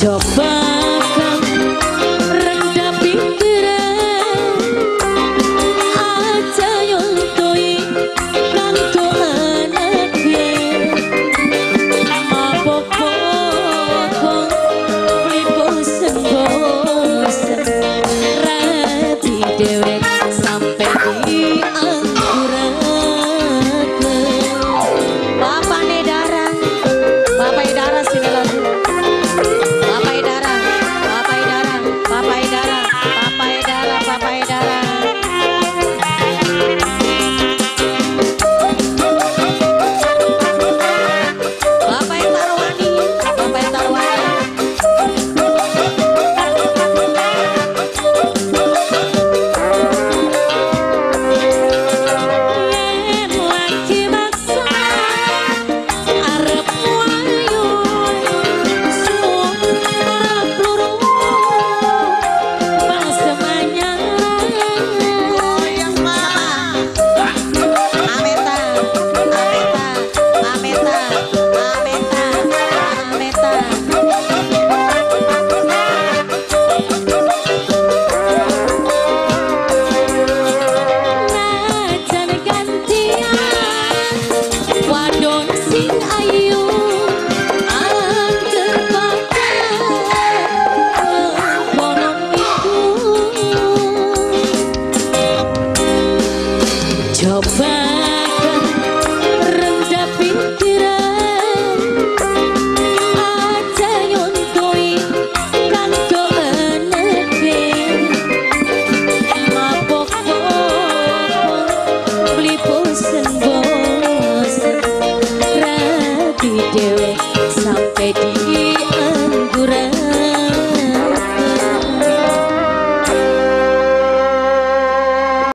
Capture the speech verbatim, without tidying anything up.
Coba kamu rendah pikiran, aja yontoi kanggo anake. Mabok-bobok beli bosen-bosen, rati dewek sampai diangkuraken. Bapak Nedara, Bapak Edara sini lagi. Bapak Edara, Bapak Edara, Bapak Edara, Bapak Edara, Bapak Edara. Bapak Tarwani, Bapak Tarwani. Yen lagi maksa arep wayu, suara peluru bang semuanya goyang mah. Ameta, Ameta, Ameta, Ameta, Ameta. Najan gantian wadon sing ayu angger bakal bonon iku. Coba rendah pikiran, aja yontoi kanggo anake. Mabok-bobok beli bosen-bosen, rati dewek sampai